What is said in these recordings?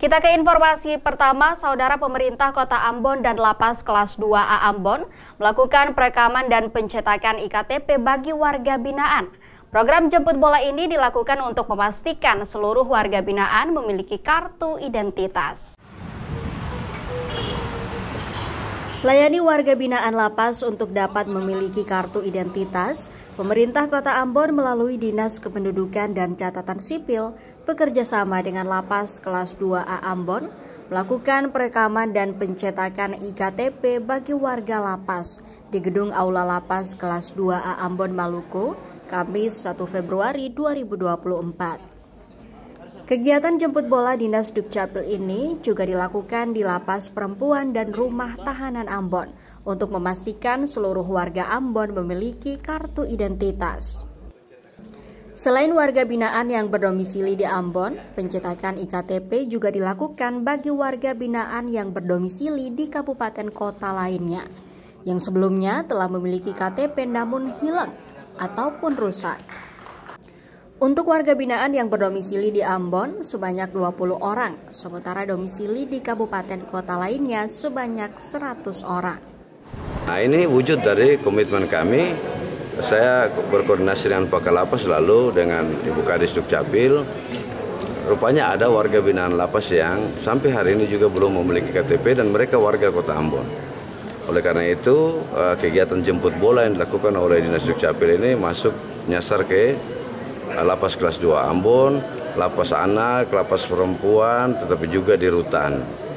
Kita ke informasi pertama, Saudara. Pemerintah Kota Ambon dan Lapas Kelas 2A Ambon melakukan perekaman dan pencetakan IKTP bagi warga binaan. Program jemput bola ini dilakukan untuk memastikan seluruh warga binaan memiliki kartu identitas. Layani warga binaan lapas untuk dapat memiliki kartu identitas, pemerintah Kota Ambon melalui Dinas Kependudukan dan Catatan Sipil bekerjasama dengan Lapas Kelas 2A Ambon melakukan perekaman dan pencetakan IKTP bagi warga lapas di Gedung Aula Lapas Kelas 2A Ambon, Maluku, Kamis 1 Februari 2024. Kegiatan jemput bola Dinas Dukcapil ini juga dilakukan di Lapas Perempuan dan Rumah Tahanan Ambon untuk memastikan seluruh warga Ambon memiliki kartu identitas. Selain warga binaan yang berdomisili di Ambon, pencetakan IKTP juga dilakukan bagi warga binaan yang berdomisili di kabupaten kota lainnya, yang sebelumnya telah memiliki KTP namun hilang ataupun rusak. Untuk warga binaan yang berdomisili di Ambon sebanyak 20 orang, sementara domisili di kabupaten kota lainnya sebanyak 100 orang. Nah, ini wujud dari komitmen kami. Saya berkoordinasi dengan Pak Kalapas lalu dengan Ibu Kadis Dukcapil. Rupanya ada warga binaan lapas yang sampai hari ini juga belum memiliki KTP dan mereka warga kota Ambon. Oleh karena itu, kegiatan jemput bola yang dilakukan oleh Dinas Dukcapil ini masuk nyasar ke Lapas Kelas 2 Ambon, Lapas Anak, Lapas Perempuan, tetapi juga di Rutan.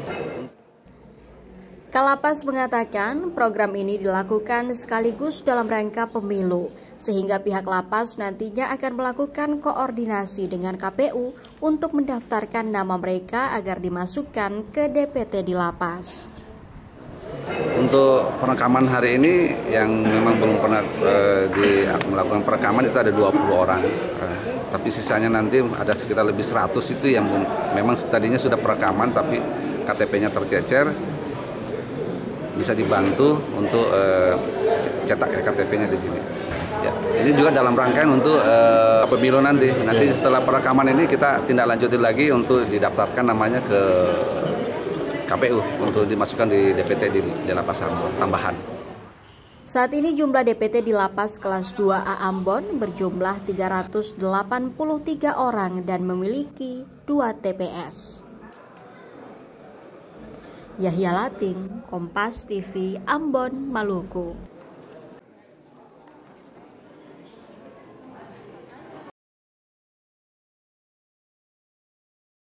Kalapas mengatakan program ini dilakukan sekaligus dalam rangka pemilu, sehingga pihak lapas nantinya akan melakukan koordinasi dengan KPU untuk mendaftarkan nama mereka agar dimasukkan ke DPT di lapas. Untuk perekaman hari ini yang memang belum pernah melakukan perekaman itu ada 20 orang. Tapi sisanya nanti ada sekitar lebih 100 itu yang memang tadinya sudah perekaman tapi KTP-nya tercecer. Bisa dibantu untuk cetak KTP-nya di sini. Ya, ini juga dalam rangkaian untuk pemilu nanti. Nanti setelah perekaman ini kita tindak lanjuti lagi untuk didaftarkan namanya ke KPU untuk dimasukkan di DPT di Lapas Ambon tambahan. Saat ini jumlah DPT di Lapas Kelas 2A Ambon berjumlah 383 orang dan memiliki 2 TPS. Yahya Lating, Kompas TV, Ambon, Maluku.